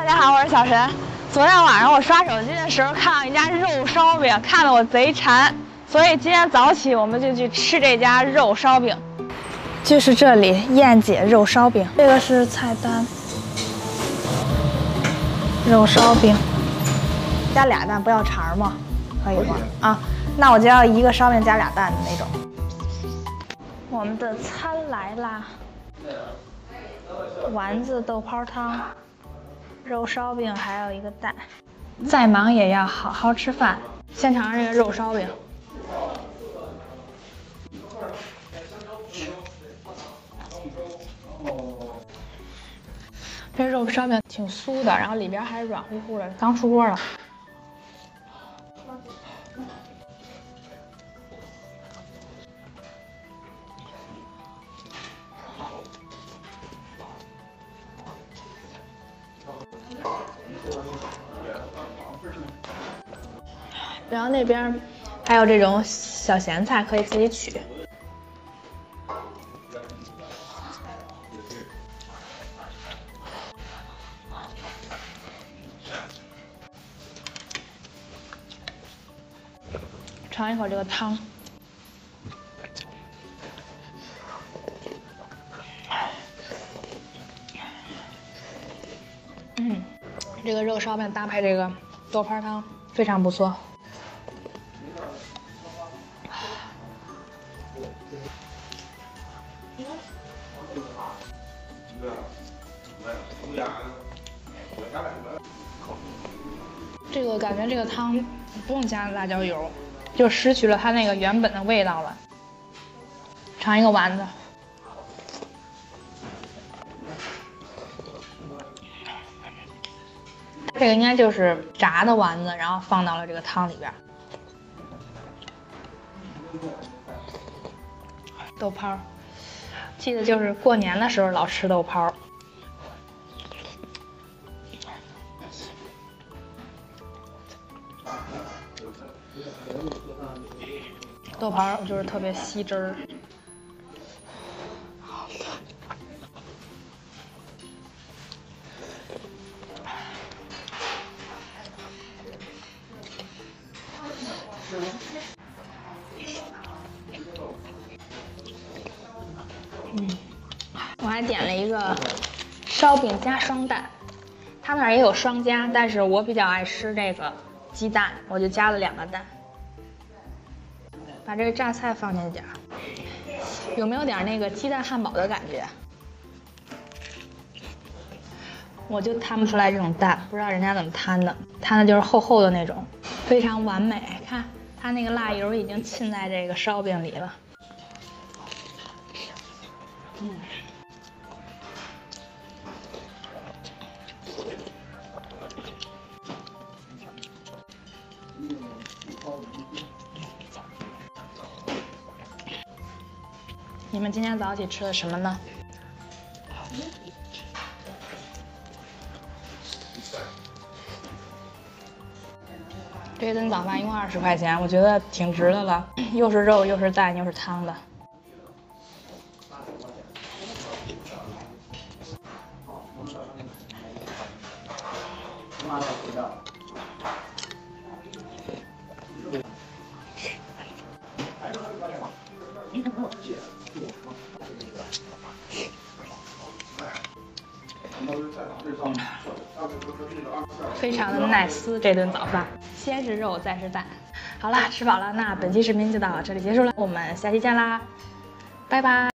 家好，我是小陈。昨天晚上我刷手机的时候看到一家肉烧饼，看得我贼馋，所以今天早起我们就去吃这家肉烧饼。就是这里，燕姐肉烧饼。这个是菜单，肉烧饼，加俩蛋，不要肠吗？可以吗？啊，那我就要一个烧饼加俩蛋的那种。我们的餐来啦，丸子豆泡汤。 肉烧饼还有一个蛋，再忙也要好好吃饭。先尝尝这个肉烧饼，这肉烧饼挺酥的，然后里边还软乎乎的，刚出锅了。然后那边还有这种小咸菜，可以自己取。尝一口这个汤，这个肉烧饼搭配这个豆泡汤非常不错。 这个感觉这个汤不用加辣椒油，就失去了它那个原本的味道了。尝一个丸子，这个应该就是炸的丸子，然后放到了这个汤里边。豆泡，记得就是过年的时候老吃豆泡。 豆泡就是特别吸汁儿，我还点了一个烧饼加双蛋，他那儿也有双加，但是我比较爱吃这个鸡蛋，我就加了2个蛋。 把这个榨菜放进去点儿，有没有点那个鸡蛋汉堡的感觉？我就摊不出来这种蛋，不知道人家怎么摊的，摊的就是厚厚的那种，非常完美。看它那个辣油已经浸在这个烧饼里了。你们今天早起吃的什么呢？这顿早饭一共20块钱，我觉得挺值的了，又是肉又是蛋又是汤的。非常的nice，这顿早饭先是肉再是蛋。好啦，吃饱了，那本期视频就到这里结束了，我们下期见啦，拜拜。